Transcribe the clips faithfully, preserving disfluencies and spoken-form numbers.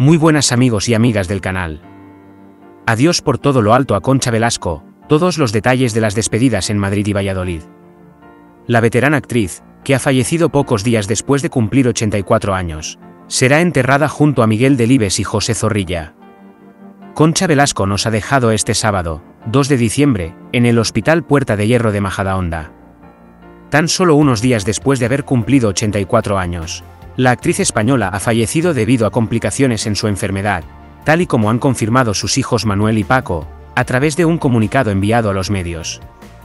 Muy buenas amigos y amigas del canal. Adiós por todo lo alto a Concha Velasco, todos los detalles de las despedidas en Madrid y Valladolid. La veterana actriz, que ha fallecido pocos días después de cumplir ochenta y cuatro años, será enterrada junto a Miguel Delibes y José Zorrilla. Concha Velasco nos ha dejado este sábado, dos de diciembre, en el Hospital Puerta de Hierro de Majadahonda. Tan solo unos días después de haber cumplido ochenta y cuatro años, la actriz española ha fallecido debido a complicaciones en su enfermedad, tal y como han confirmado sus hijos Manuel y Paco, a través de un comunicado enviado a los medios.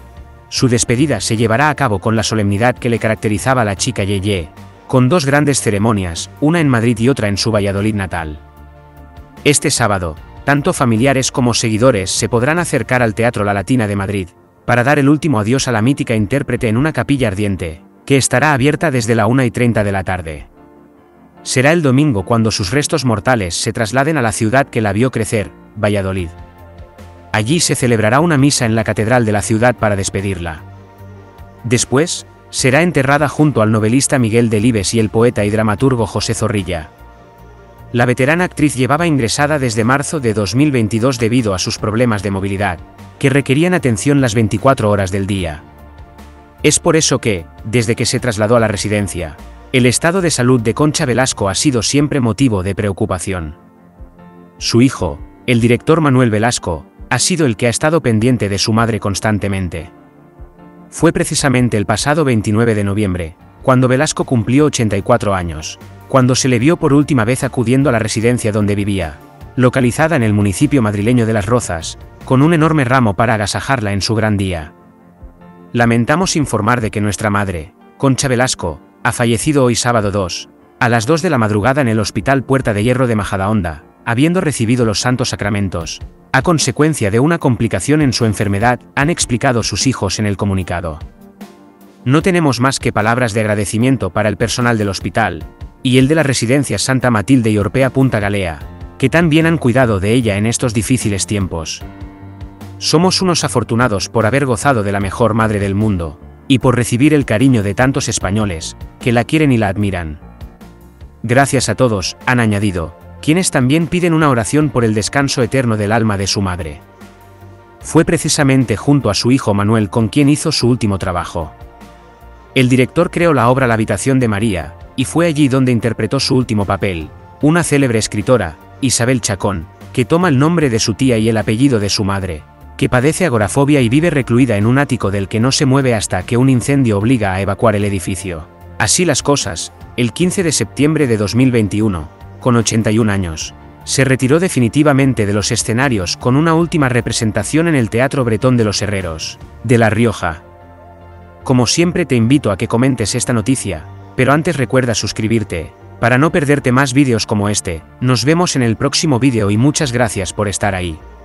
Su despedida se llevará a cabo con la solemnidad que le caracterizaba a la chica Yeye, con dos grandes ceremonias, una en Madrid y otra en su Valladolid natal. Este sábado, tanto familiares como seguidores se podrán acercar al Teatro La Latina de Madrid, para dar el último adiós a la mítica intérprete en una capilla ardiente, que estará abierta desde la una y treinta de la tarde. Será el domingo cuando sus restos mortales se trasladen a la ciudad que la vio crecer, Valladolid. Allí se celebrará una misa en la catedral de la ciudad para despedirla. Después, será enterrada junto al novelista Miguel Delibes y el poeta y dramaturgo José Zorrilla. La veterana actriz llevaba ingresada desde marzo de dos mil veintidós debido a sus problemas de movilidad, que requerían atención las veinticuatro horas del día. Es por eso que, desde que se trasladó a la residencia, el estado de salud de Concha Velasco ha sido siempre motivo de preocupación. Su hijo, el director Manuel Velasco, ha sido el que ha estado pendiente de su madre constantemente. Fue precisamente el pasado veintinueve de noviembre, cuando Velasco cumplió ochenta y cuatro años, cuando se le vio por última vez acudiendo a la residencia donde vivía, localizada en el municipio madrileño de Las Rozas, con un enorme ramo para agasajarla en su gran día. Lamentamos informar de que nuestra madre, Concha Velasco, ha fallecido hoy sábado dos, a las dos de la madrugada en el Hospital Puerta de Hierro de Majadahonda, habiendo recibido los santos sacramentos, a consecuencia de una complicación en su enfermedad, han explicado sus hijos en el comunicado. No tenemos más que palabras de agradecimiento para el personal del hospital, y el de las residencias Santa Matilde y Orpea Punta Galea, que tan bien han cuidado de ella en estos difíciles tiempos. Somos unos afortunados por haber gozado de la mejor madre del mundo, y por recibir el cariño de tantos españoles, que la quieren y la admiran. Gracias a todos, han añadido, quienes también piden una oración por el descanso eterno del alma de su madre. Fue precisamente junto a su hijo Manuel con quien hizo su último trabajo. El director creó la obra La habitación de María, y fue allí donde interpretó su último papel, una célebre escritora, Isabel Chacón, que toma el nombre de su tía y el apellido de su madre, que padece agorafobia y vive recluida en un ático del que no se mueve hasta que un incendio obliga a evacuar el edificio. Así las cosas, el quince de septiembre de dos mil veintiuno, con ochenta y un años, se retiró definitivamente de los escenarios con una última representación en el Teatro Bretón de los Herreros, de La Rioja. Como siempre te invito a que comentes esta noticia, pero antes recuerda suscribirte, para no perderte más vídeos como este. Nos vemos en el próximo vídeo y muchas gracias por estar ahí.